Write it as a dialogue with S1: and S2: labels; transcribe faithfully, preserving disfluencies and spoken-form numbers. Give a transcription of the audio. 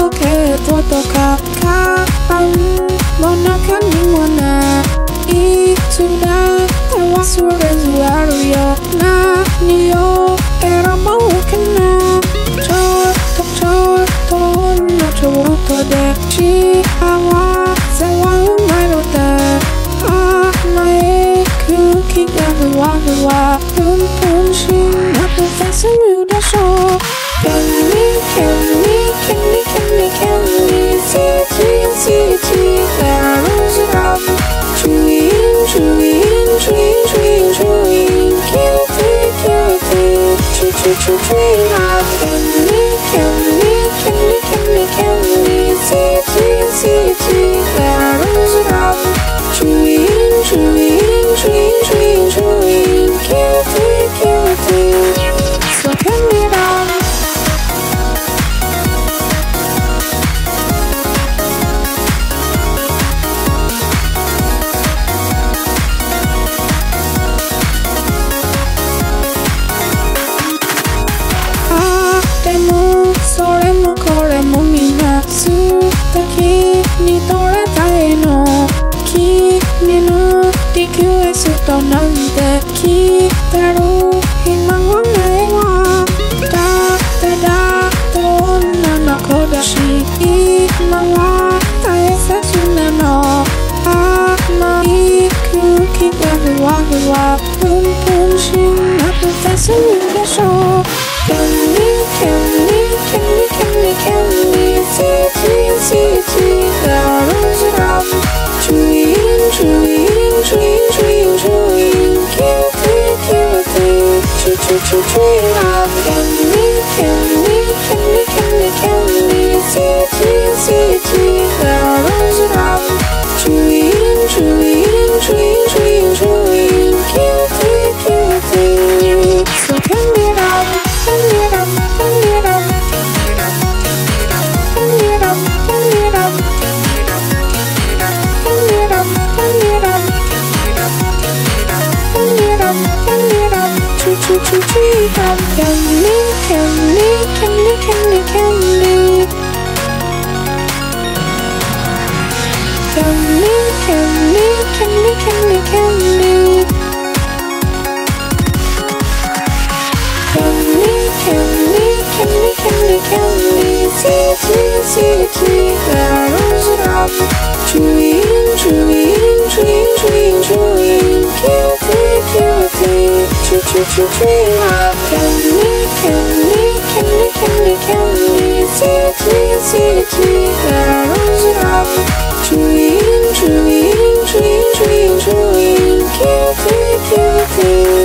S1: ke toto kapan monakan di mana sudah tewas sudah zuaru yo na niyo era mau kena cotok cotok no coto de chi awa sewa umairota ah mae kuki ga wa wa pum pum shin na professor muda show can me can me can me can me can me see see see see there is love chewing chewing chewing chewing chewing guilty guilty chew chew chew chewing love can me can me can me can me can me see see see see there is love chewing chewing chewing chewing chewing guilty guilty so can we down. Nante kitaru himangon naiwa da da da tonna nakodashi imawa taesa sunano ama iku kitaru wa wa pum pum shin na professor muda show can me can me can me can me can me see see see see there is love chewing chewing chewing chewing chewing guilty guilty chew chew chew chewing love can me can me can me can me can me see see see see there is love chewing chewing chewing chewing chewing guilty guilty so can we love can we love can we love can we love can we love can we love can we love choo choo choo love candy candy candy candy candy candy candy candy candy candy candy candy candy candy see see see see there is love chewing chewing chewing chewing chewing guilty guilty chew chew chew chewing love candy candy candy candy candy see see see see there is love chewing chewing chewing chewing chewing guilty guilty